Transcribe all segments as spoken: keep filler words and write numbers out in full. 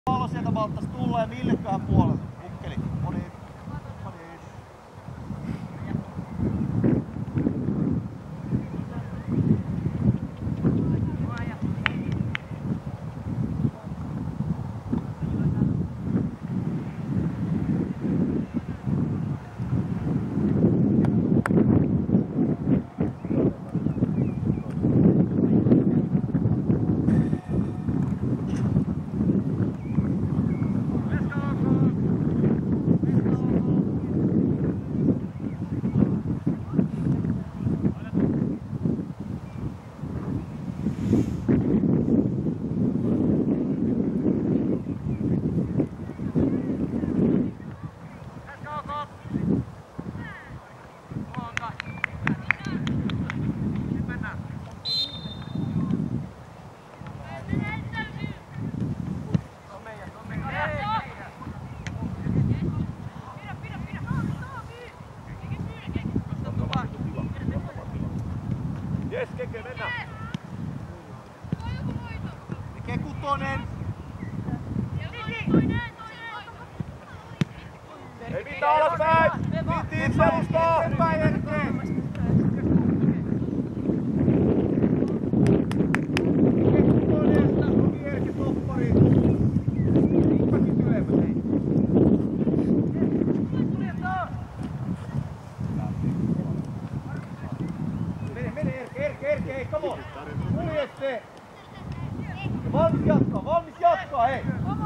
Pallo sieltä malttaisi tulla ja milleköhän puolelle. Kukkeli. No niin. No niin. Jes, Keke, mennä! Kekutonen! Ei mitään alaspäin! Viittiin selustaa! Eteenpäin, eteen! Kekutonen! Kierki toppari! Kuppakin työmä, hei! Mene, mene Erke, Erke, Erke, hei, come on! Kulje se! Valmis jatkaa, valmis jatkaa, hei!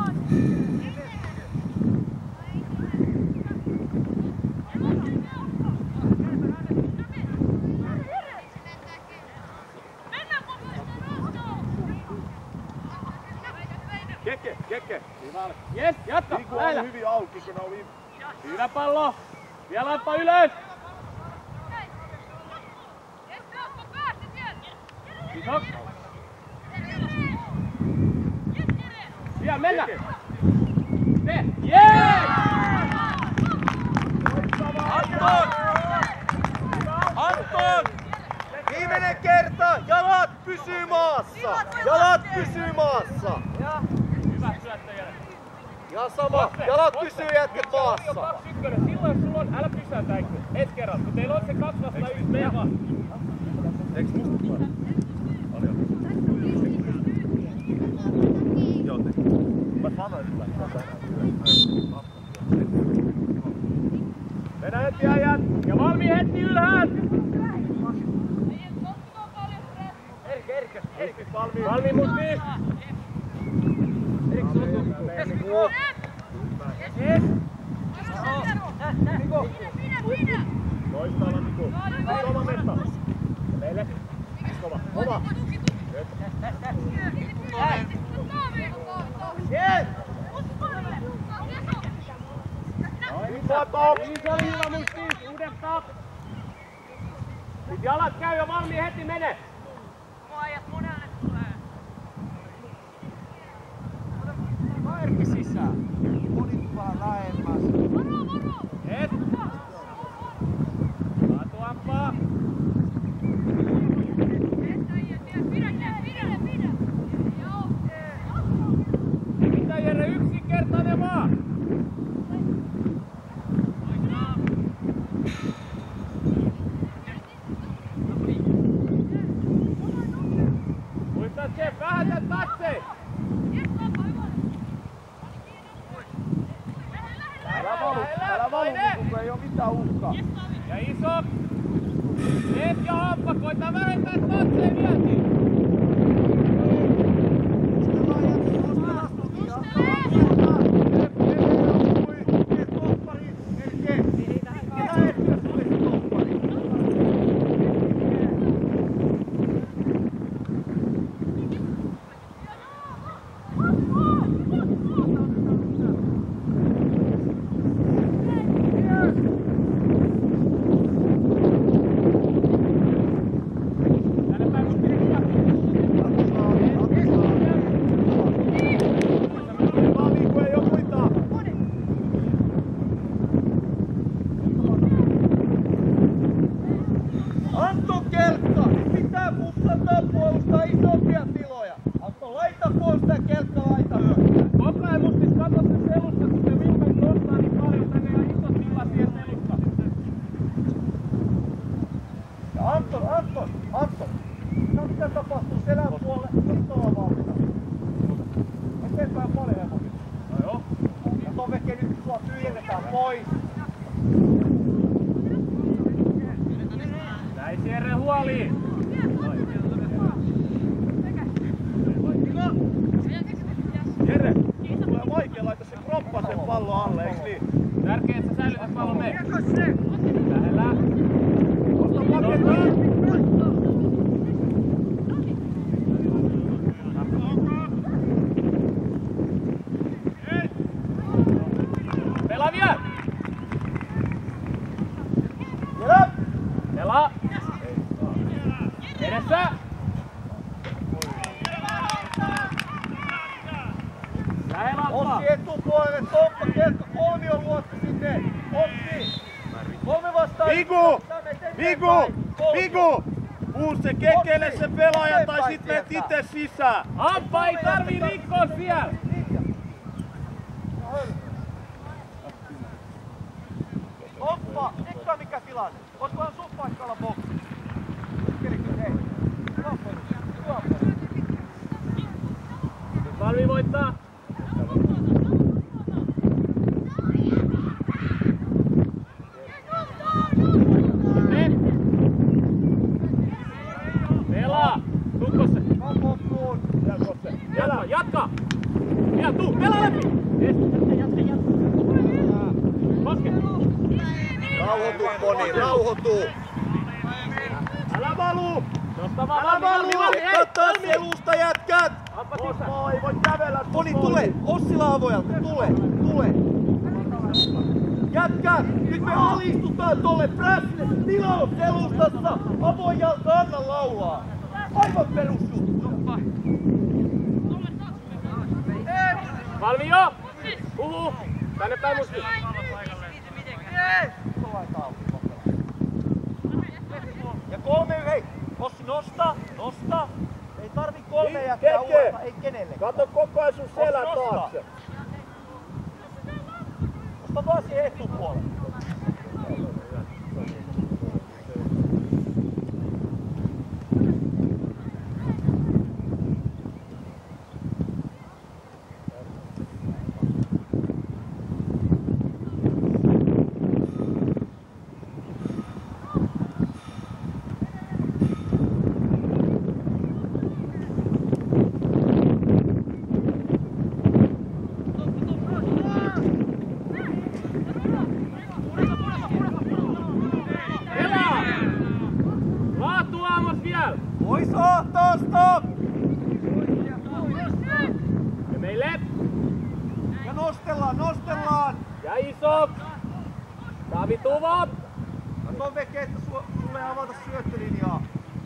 Keke, Keke! Jes, jatka! Niinku on hyvin auki, kun ne oli... Hyvä pallo! Vielä laippa ylös! Iso! Vielä mennä! Te! Jees! Anton! Anton! Viimeinen kerta! Jalat pysyy maassa! Jalat pysyy maassa! Hyvä syöttäjä! Ihan sama! Jalat pysyy jätket maassa! kaksi ykkönen. Silloin jos sulla on, älä pysäytäikö. Et kerran. Kun teillä on se kaksi vastaan yksi, mene vaan. Eiks musta paljon? Paljon. Joo, te. Mä sanoin, että Mennä heti ajat. Ja valmiin heti ylhäällä. Erke, Erke. Erkis valmiin. Valmiin musti. Erke, sulla on Niko! Yes. Niko! Toista olla Niku. Kova mesta. Meille. Kova. Kova. Yes! Niin se oli hyvä musti. Uudestaan. Nyt jalat käy ja valmiin heti mene. Erkki sisään! Monit vaan lähemmäs! Et. Laatuampaa. Mitä Jere, yksinkertainen vaan. Muista se, vähätä tatsei. Älä valu, älä valu, kun ei oo mitään uhkaa. Ja iso. Teet ja hoppa, koita vähentää tatsei vientiin. Tänne päin mun kirja. pois. Näin Jere huoliin. Jere, tulee vaikea laittaa se kroppa sen pallon alle, eiks niin? Tärkeää, että sä säilytät pallon me. Lähellä. Osta paketti! Pelaa vielä! Jere! Pelaa! Edessä! Lähellä Alppa! Ossi etupuolelle, Toppa, Kelkka, kolmion luottu sinne. Ossi! Kolme vastaan. Viku! Viku! Viku! Puu se kekele se pelaaja tai sit menet itse sisään. Alppa ei tarvii rikkoa siellä! Toppa, Nikka mikä tilanne? Olisikohan sun paikalla boksi? Kerikki, hei. Hyvä peli, hyvä peli. Valmi voittaa! Pelaa! Tukko se! Kapoppuun. Jatka! Jatka! Ja tuu! Pelaa läpi! Jatka, jatka! Koske! Rauhoitu, Poni, rauhoitu. Älä valuu! Nosta vaan Älä Valmi, Valmi, valuu! Valmi! Hei! Kattaa selusta jätkät. Alppa sisään! Osmo ei voi kävellä. Poni, tule. Ossila avojalta, tule, tule. Jätkät, nyt me alistutaan tolle prässille. Tilaus selustassa. Avojalta, anna laulaa. Aivan perusjuttu. Valmi jo! Uhu! Tänne päin musti! Ja kolme, hei, Ossi nosta, nosta. Ei tarvi kolme Niin, jättää Keke. uudestaan, ei kenellekään. Kato koko ajan sun selän Ossi, nosta. taakse. Osta vaan siihen etupuolelle. Pelaa! Laatu Aamos vielä! Pois ahtaasta! Ja meille! Ja nostellaan, nostellaan! Ja iso! Taavi Tuvo! Kato Veke, että su- sulle ei avata syöttölinjaa.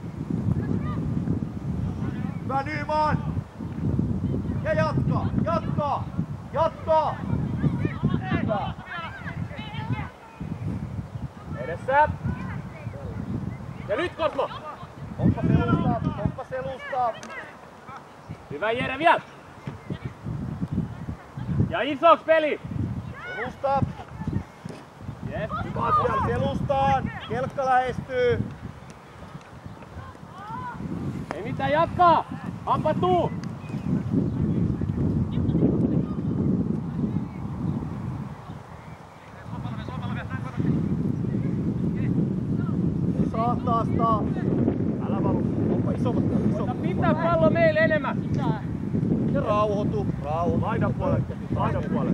Hyvä Nyman! Ja jatkaa, jatkaa, jatkaa! Hyvä. Edessä! Ja nyt Kosmo! Toppa selustaa, Toppa selustaa. Hyvä Jere vielä! Ja isoks peli! Selustaa. Yes. Sebastian selustaan. Kelkka lähestyy. Ei mitään, jatkaa! Hampa tuu! Sahtaasta. Älä valu. Toppa isommat, Ota isommat. pitää pallo meille enemmän! Ja rauhoitu, rauhoitu. Laidan puolelle, laidan puolelle.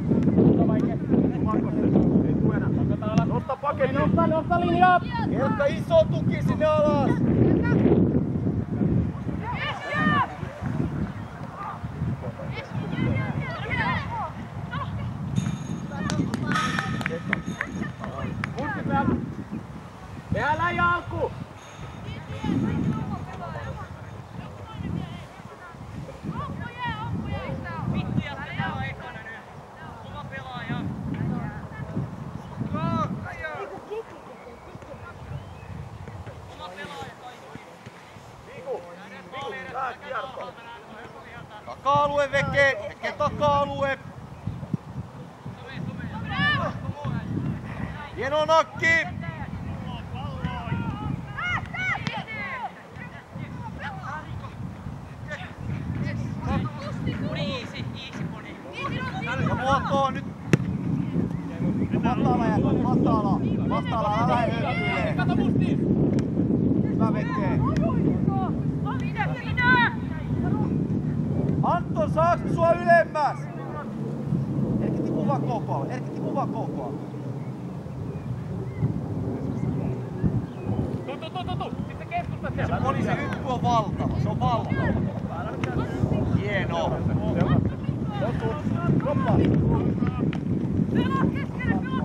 Ei tuu enää. Nosta paketti. Nosta, nosta linjaa! Kelkka iso tuki sinne alas. Muisti päällä! Tehdään läjä alkuun! Taka-alue Veke, Veke taka-alue. Hieno nakki. Ja muotoon nyt. Matala jätä, matala. Matala, älä lähde höppyilee. Kato mustiin! Hyvä vekee. Anton, saaks sua ylemmäs? Erkki tipu vaan kokoa. Erkki tipu vaan kokoa. Tuu, tuu, tuu, tuu, tuu! Sitten keskustat siellä. Se poliisin hyppy on valtava. Se on valtava. Hienoa. Koppa. Pelaa keskelle, pelaa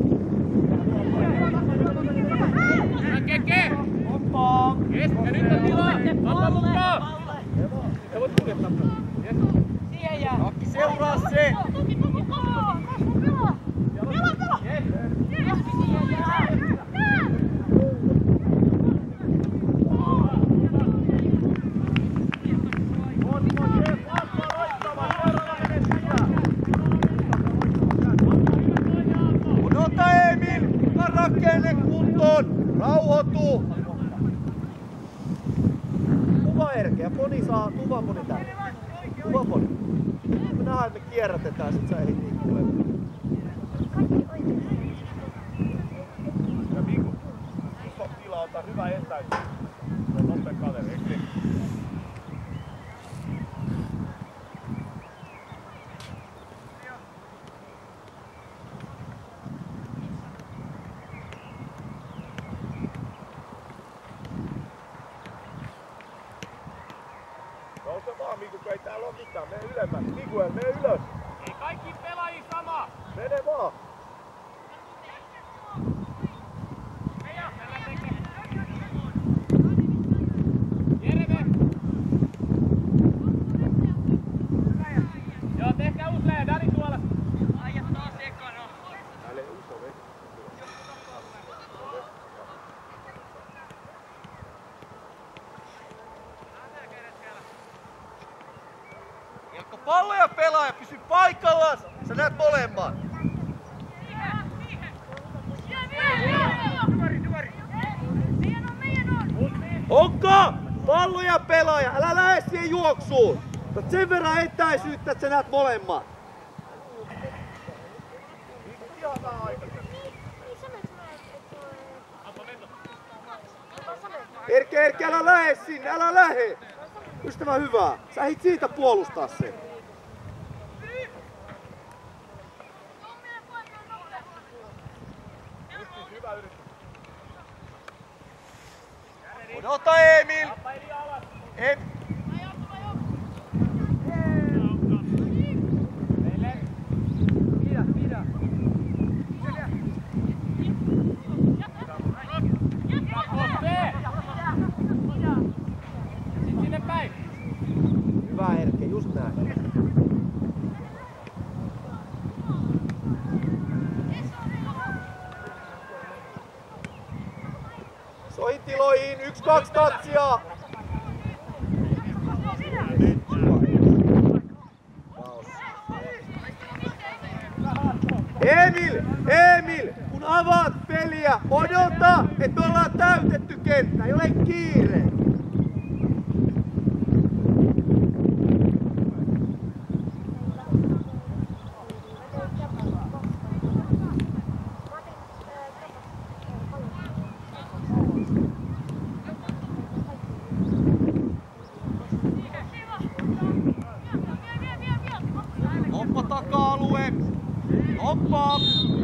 Hyvä Keke! Koppa. Keske, nyt on tilaa! Anna mukaan! Sä voit kuljettaa. siihen jää. Akki, seuraa se. Tuki, tuki, pelaa! Pelaa! Pelaa, pelaa! Yes! Siihen jää. Odota Emil! Rakenne kuntoon! Rauhoituu! Kuva Erkeä, poni saa, tuva poni tänne. Tuva poni. Me nähdään, me kierrätetään, sit sä ehdit niin kuulemaan. Ja Miku, iso tila, ota hyvä etäisyys. Se on nopea kaveri, eikö niin? Nouse vaan Miku, kun ei täällä oo mitään. Mene ylemmäs. Miguel, mene ylös. Ei kaikki pelaajia sama! Mene vaan. Jereve! Joo, tehkää uusi läjä, Dani tuolla! Ajat taas ekana! Täällä ei iso vesi. Jelkko, pallo ja pelaaja, pysy paikallaan! Sä näet molemmat! Onko? Pallo ja pelaaja, älä lähde siihen juoksuun! Otat sen verran etäisyyttä, että sä näet molemmat! Ihan vähän aikaisemmin. Erke, Erke, älä lähde sinne, älä lähde! Ystävä hyvä, sä ehdit siitä puolustaa sen. Hyvä yritys. Odota Emil! Em... Sinne päin! Hyvä Erke, just näin. Sointiloihin, yksi, kaksi tatsia! Emil, Emil, kun avaat peliä, odota, että ollaan täytetty kenttä, ei ole kiire. Hoppa taka-alue. Hoppa.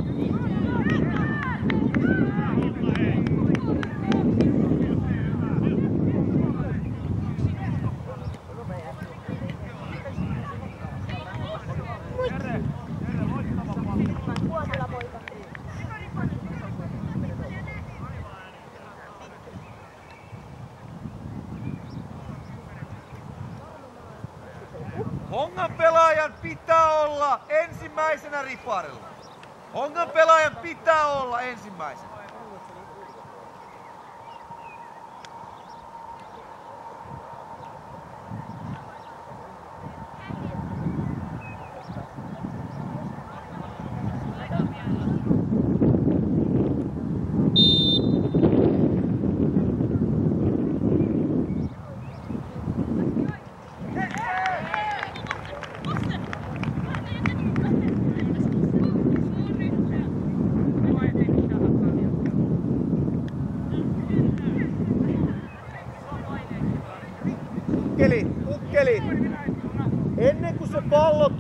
Hongan pelaajan pitää olla ensimmäisenä riparilla. Hongan pelaajan pitää olla ensimmäisenä.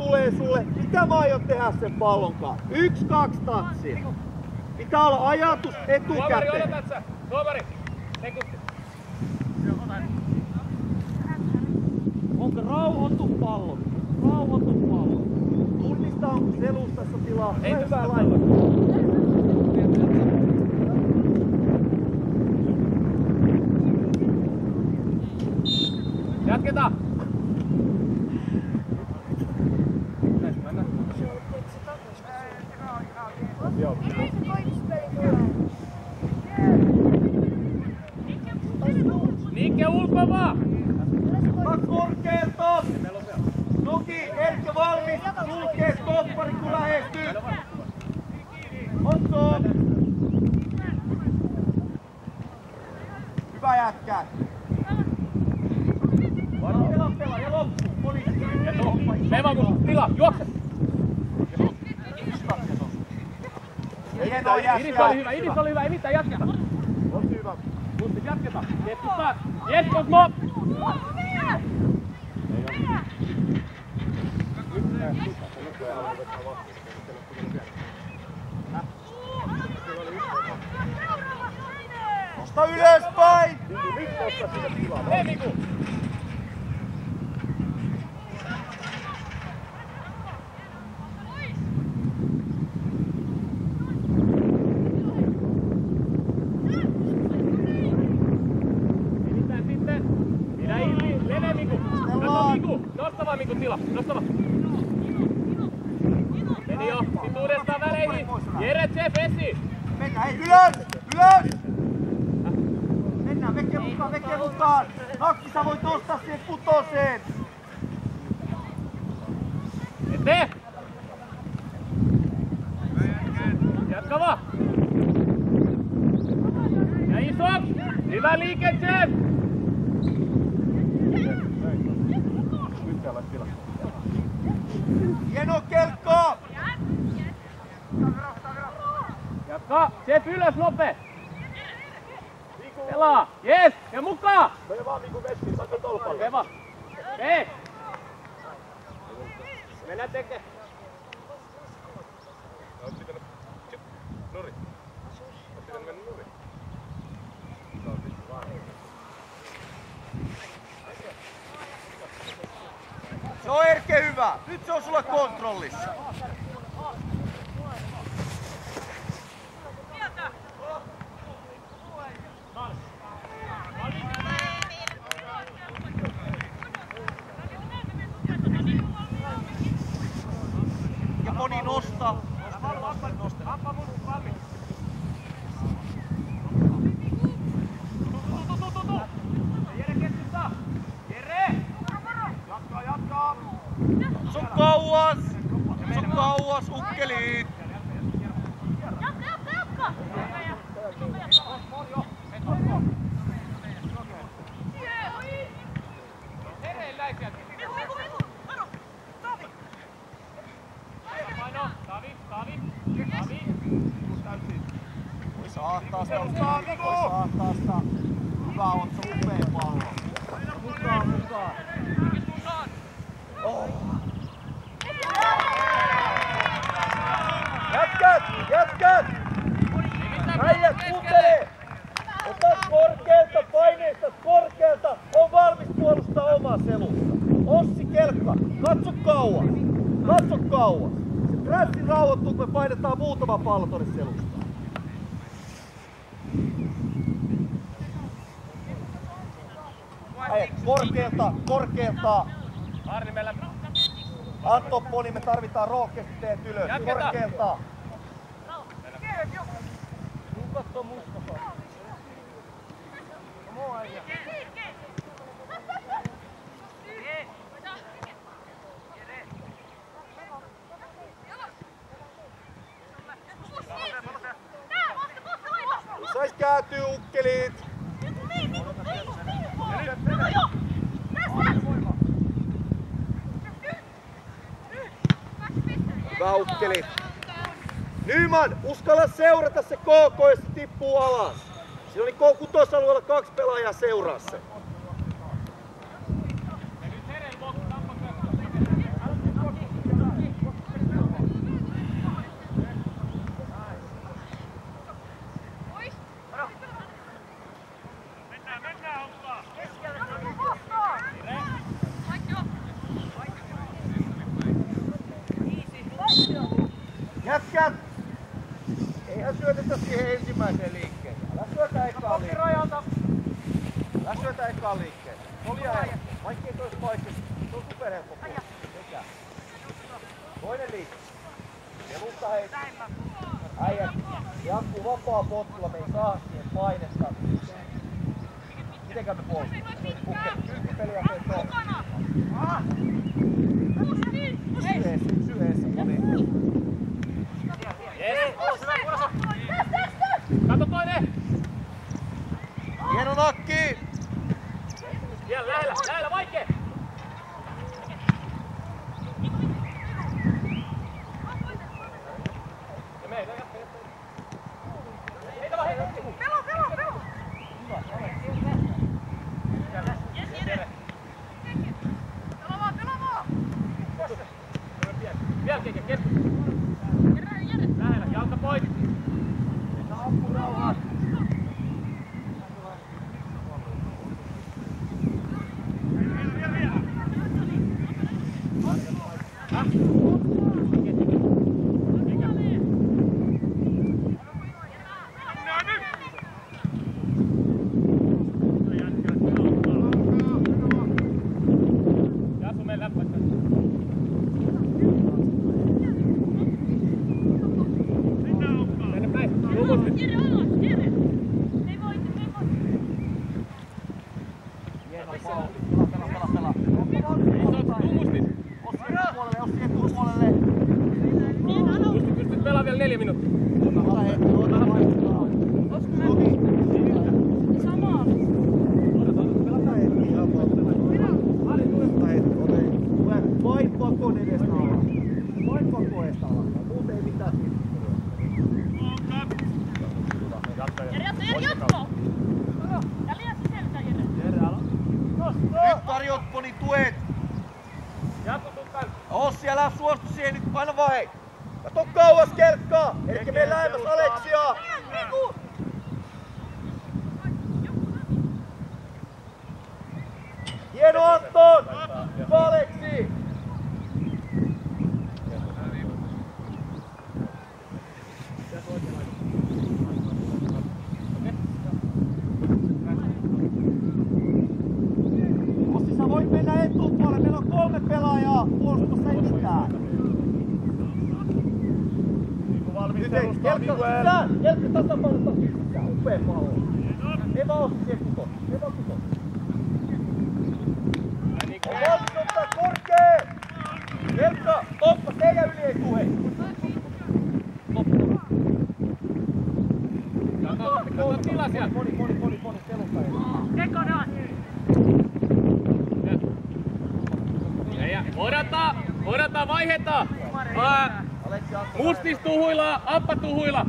tulee sulle, mitä mä aion tehdä sen pallonkaan? Yksi, kaksi tatsia. Pitää olla ajatus etukäteen. Tuomari, odotat sä! Tuomari! Sekunti! Onko rauhoitu pallo? Rauhoitu pallo. Tunnista onko selustassa tilaa. Ei hyvä tässä lailla. Jatketaan! Nikke ulkoa vaan! Kaksi korkeelta! Noki, Erkkä valmis! Sulkee stoppari kun lähestyy! Otto! Hyvä jätkä! Pelaa, pelaa ja loppu! Poliisi! Ja tuohon! Mene vaan kun tila! Juokse! Hienoa jätkää! Iris oli hyvä, Iris oli hyvä, ei mitään, jatketa! On hyvä! Pustit, jatketa! Keskustaan! Jes, Osmo! Nosta ylöspäin! Hei Miku! Mitään sitten! Pidä ilmi! Mene Miku! Kato Miku! Nosta vaan Miku tila! Nosta vaan! Meni jo! Sit uudestaan väleihin! Jere, Jeff, Esi! Mennään, hei ylös! Ylös! Mennään, veke mukaan, veke mukaan! Nakki, sä voit nostaa siihen putoseen! Eteen! Jatka vaan! Ja iso! Hyvä liike, Jeff! Hieno kelkko! Jatka! Jeff ylös nopee! Pelaa! Jes! Ja mukaan! Mene vaan Miku vestiin, saako tolpalle? Okei vaan! Hei! Mennään tekee! Nuri. Oot pitänyt mennä nuri. Se on Erke hyvä! Nyt se on sulla kontrollissa! Ja moni nosta! Appa mun valmis! Jere keskustaa! Jere! Jatkaa, jatkaa! Se on kauas! Se on kauas, ukkeliit! Voi saattaa sitä, voi saattaa sitä. Hyvä on, se on upea pallo. Mukaan, mukaan. Oh. Jätkät, jätkät! Äijät, kuuntele! Ota korkealta, paineista korkealta, on valmis puolustaa omaa selusta. Ossi Kelkka, katso kauas, katso kauas. Se prässi rauhoittuu, kun me painetaan muutama pallo tonne selustaan. Äijät, korkealta, korkealta. Arnimellä. Antto Poni, me tarvitaan rohkeasti teet ylös. Jatketaan. Korkealta. Katso Mustafa. Sais kääntyy ukkeliit. Hyvä ukkeli. Nyman, uskalla seurata se K K, jos se tippuu alas. Siinä oli kutosalueella kaksi pelaajaa seuraa se. Jätkät! Eihän syötetä siihen ensimmäiseen liikkeeseen. Älä syötä ekaan liikkeeseen. Älä syötä ekaan liikkeeseen. Olia helppo. Vaikka ei tois paikassa. Se on superhelppo. Sekä. Toinen liike. Pelutta heitä. Äijät. Jatkuu vapaa potkulla. Me ei saa siihen painetta. Mitenkään me puolustamme? Pukke. Kylkipeliä teet on. Pysy eessä. Pysy eessä. Yes. Kato toinen! Hieno nakki! Vielä lähellä, lähellä, vaikee! Ja mene, jatka, jatka. Heitä vaan, heitä! Pelo, pelo, pelo! Jes, Jere! Pelo vaan, pelo vaan! Vielä keke, keskus! Lähellä, jalka pois! Ampurauhat! Jasu, mene läppäistä. Mene päin, lumusti. Jere, alas, Jere! Ei voi, ei voi! Hieno palo. Pela, pela, pela, pela. Lumusti. Ossi etupuolelle, Ossi etupuolelle. Pystyt, pystyt pelaa vielä neljä minuuttia. Ota hetki, ota hetki. Sovi. Samaa! Ota hetki, ihan vaan. Ota hetki, ota hetki. Tule vain pakon edestä alas. Vain pakon edestä alas. Muuten ei mitään siitä. Jere, jatko, Jere, jatko! Ja liian sisältä, Jere! Jere, ala. Nyt Karjotponi tuet. Jaku tukkaan. Ossi, älä suostu siihen nyt, paina vaan hei. Kato kauas kelkkaa. Elikkä mene lähemmäs Aleksia. Hieno Anton! Hyvä Aleksi! Ossi, sä voit mennä etupuolelle. Meillä on kolme pelaajaa. Puolustusta ei mitään. Nyt ei, Kelkka sisään! Kelkka tasapainottaa sisään. Upea pallo. Ei vaan Ossi siihen kutos. Ei vaan kutos. On valmis ottaa korkee! Kelkka, toppa, teidän yli ei tule! Toppa. Kato tila siellä. Moni, moni, moni, moni, selunta ei. Kekonen! Ja, ja, odota, odota, vaiheta! Ää, Mustis tuhuilla, Appa tuhuilla!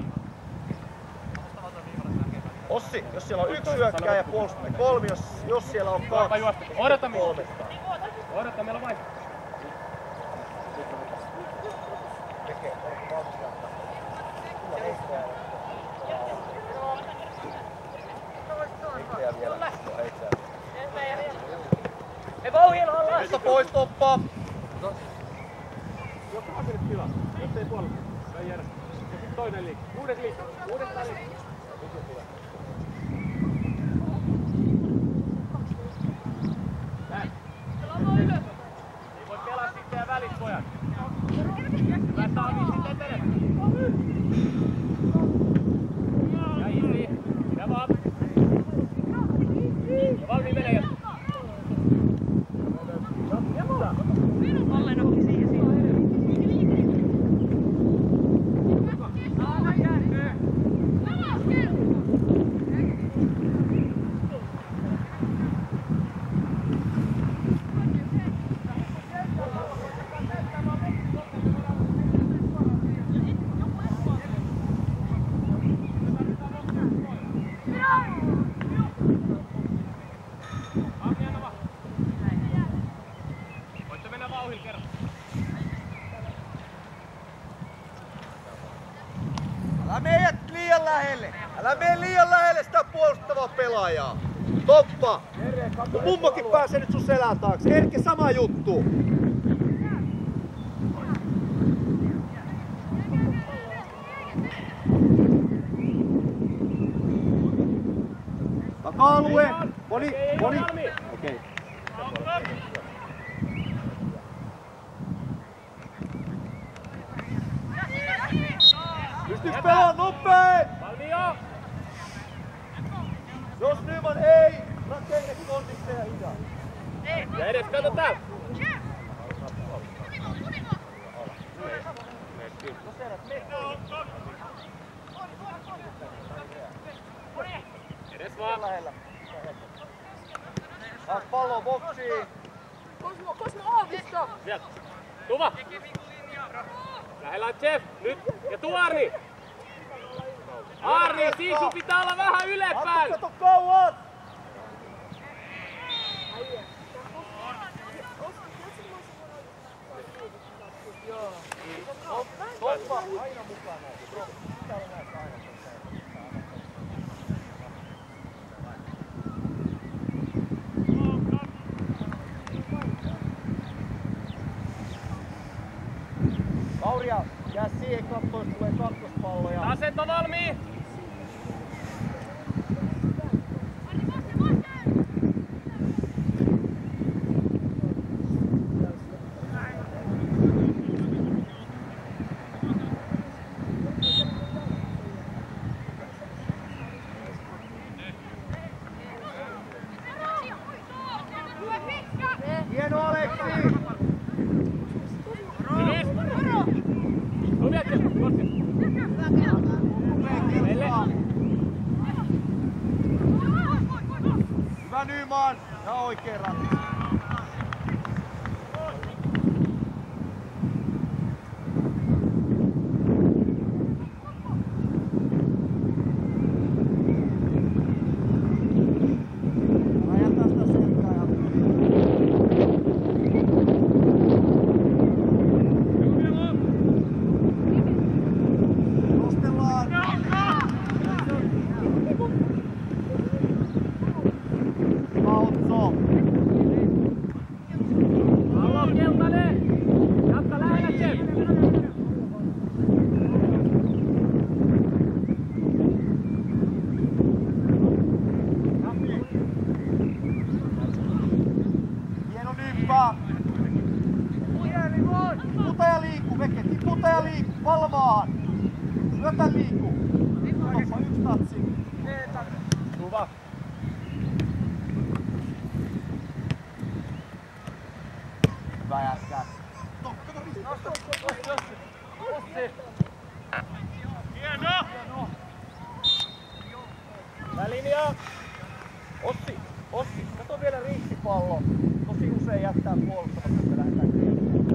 Ossi, jos siellä on yksi hyökkääjä ja puolustamme kolmi, jos, jos siellä on kaksi, Odota minua. kolmesta. Odota, meillä on vaihto. Tekee, onko valmis jatkaa? Kyllä heittää. Heittää vielä. Heittää. Ei vauhilla olla! Mutta pois toppaa! Jos on hakenut tilaa, jos ei puolusta, ei jäädä. Ja sitten toinen liikki. Uudet liikki. Uudestaan liikki. Näin. Ei voi pelaa sitten ja välit, pojat. Hyvä Taavi, sitten etene. Ja Isi. Ja vaan. Ja valmiin menee jatko. Ollen otti siihen siihen. Voitte mennä vauhilla kerran. Älä mene liian lähelle! Älä mene liian lähelle sitä puolustavaa pelaajaa! Toppa! Kun mummokin pääsee nyt sun selän taakse, Erkki sama juttu! alue! Moni, moni! Okei. Pystyis pelaamaan nopeen! Valmio! Jos Nyman ei, rakenne kondista ja hidas. Ja edes kato täällä! Edes vaan! Lähellä. Taas pallo boksiin. Kosmo, Kosmo Aavisto! Sieltä! Tuva! Lähellä on Jeff! Nyt! Ja tuu Arni! Arni, siis sun pitää olla vähän ylepäin! Kato kauan! Toppa aina mukana. Pitää olla näissä aina. Kauria, jää siihen katsoa, jos tulee kakkospalloja. Asento valmiin! Hieno Aleksi! Hyvä Nyman! Ja oikein ratkaisu. Tiputa ja liikku, Veke, tiputa ja liikku, palmaan! Syötä liikku! Toppa yksi tatsi. Tuva! Hyvä jätkä. Tokka ristosta! Ossi! Hieno! Välinja! Ossi! Ossi! Kato vielä riittipallo. Tosi usein jättää puolustamatta, kun me lähdetään kriisiin.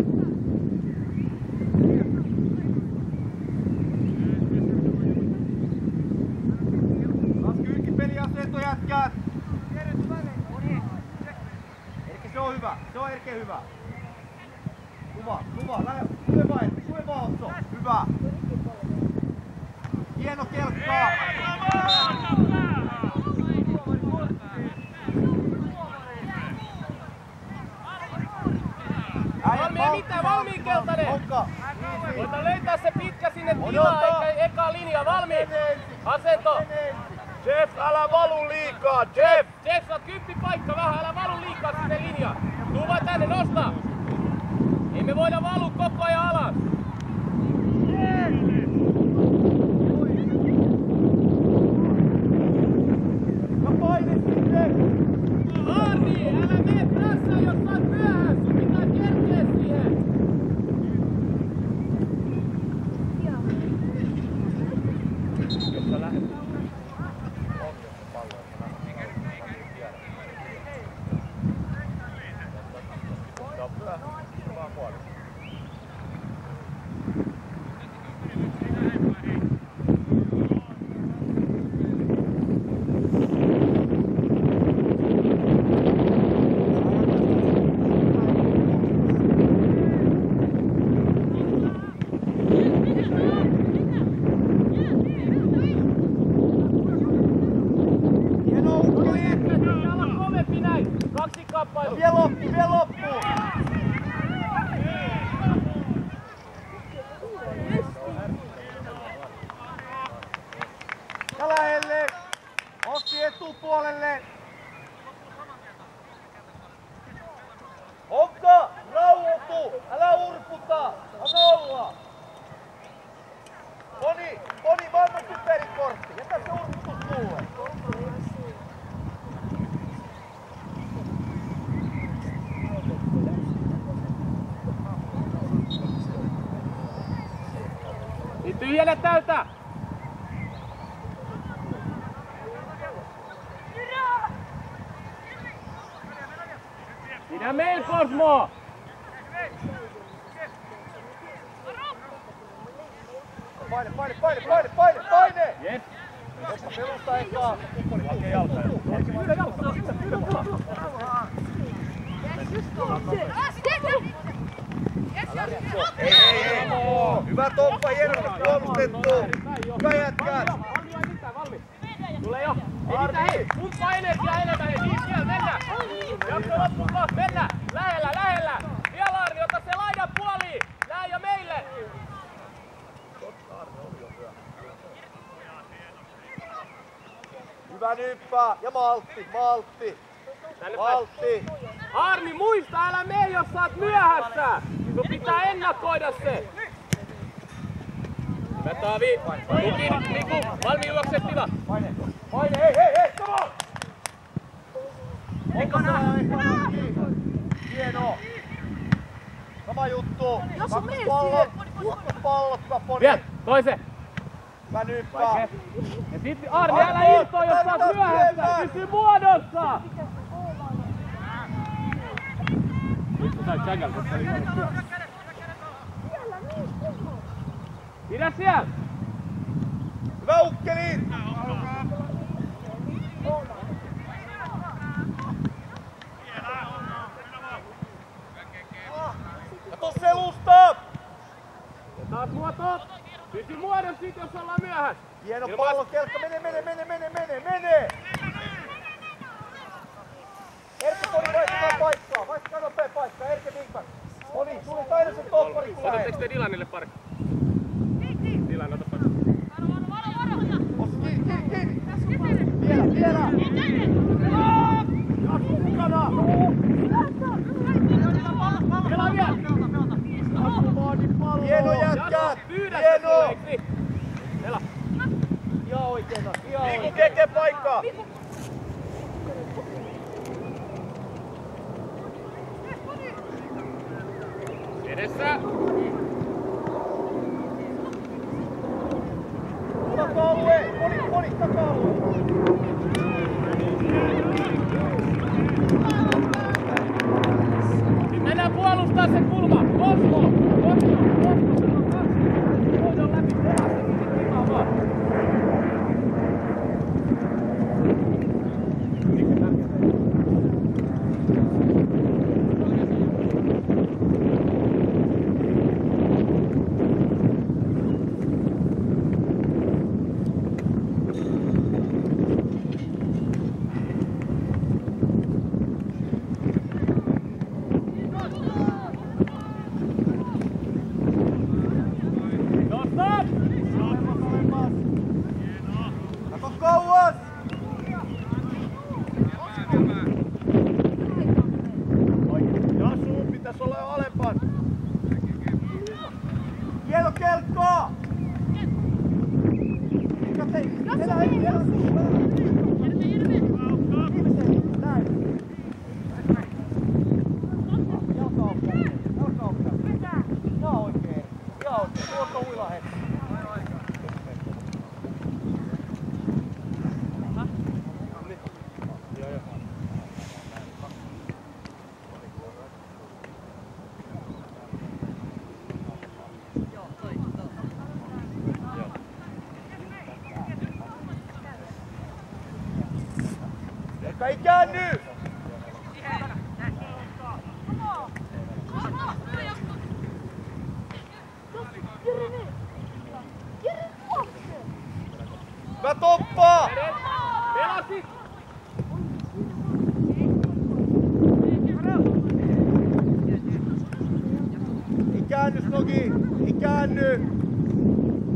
Taas kyykkipeliasento jätkät! Erke, se on hyvä. Se on Erke hyvä. Kuva, kuva. Lähde, tule vaan, tule vaan Otso. Hyvä. Hieno kelkkaa. Valmiin mitä? Valmiin keltainen! Voita löytää se pitkä sinne tilaa, eikä eka linja. Valmiin! Asento! Jeff, älä valu liikaa, Jeff! Jeff, sä oot kymppi paikka vähän, älä valu liikaa sinne linjaan. Tuu vaan tänne, nosta! Ei me voida valu koko ajan alas. Ja paine sinne! Arni, älä mene tässä, jos sä oot myöhässä. Sun pitää kerkeä siihen. Jos sä lähdet etupuolelle! Honka, rauhoitu! Älä urputa! Anna olla! Moni, Moni, mä annan typerikortti. Jätä se urputus mulle. Niin tyhjänä täältä! Pidä meil, Cosmo! Paine, paine, paine, paine, paine, paine! Yes! Jotta pelusta ekaa. Hakee jalta. Pyydä jalkaa, pyydä, pyydä jalkaa! Ei, ei, ei! Hyvä Toppa, hienosti puolustettu! Hyvä jätkää! Valmi, ai mitään, valmi! Tule jo! Ei mitään, hei! Pumppa energiaa enemmän, hei! Niin siellä, mennään! Jakso loppuun kohta, mennään! Lähellä, lähellä! Vielä Arni, ota se laidan puoliin! Nää jo meille! Hyvä nyppää ja maltti, maltti! Maltti! Arni, muista, älä mene, jos sä oot myöhässä! Sun pitää ennakoida se! Hyvä Taavi! Tuki, Miku! Valmi juoksettiva! Paine! Paine! Hei, hei, hei! Come on! Onko se hieno! Sama juttu! Jos on mies Pallot! Pallot, hyvä Poni! Vielä! Toise! Hyvä nyppää! Ja sit Arni, älä irtoa, jos sä oot myöhässä! Pysy muodossa! Nyt sä sait sängällä, koska oli ollut työ. Pidä siellä! Hyvä Ukkeli! Kato selusta! Ja taas muoto! Pysy muodossa sit, jos ollaan myöhässä! Hieno pallo, kelkka, mene, mene, mene, mene, mene, mene! Erkki Poni, vaihtakaa paikkaa, vaihtakaa nopea paikka, Erkki Vinkman. Poni, tuli aina sen toppari, kun lähet. Otatteko te Dilanille pari? Dilan, ota pari. Ossi, kiinni, kiinni, kiinni! Vielä, vielä! Jasu mukana! Pelaa vielä! Hieno jätkät! Jasu, pyydä se Hieno! tuleeksi! Pelaa! Ihan oikein, ihan Miku oikein. keke paikkaa! Edessä! Taka-alue! Poni, Poni, taka-alue! Nyt mennään puolustaa se kulma! Cosmo! Cosmo! Cosmo! Se on kaksi! Hoidon läpi perässä, niin sit kimaa vaan! Mikä tärkeää? Kato kauas! Jasu, pitäis olla jo alempaan! Hieno kelkkaa! Kate, elä, elä, näin. Jalka oikein, jalka oikein. Ihan oikein, ihan oikein. Tuossa uilla hetki. Kelkka ei käänny! Hyvä Toppa! Pelasi! Ei käänny, Snogi! Ei käänny!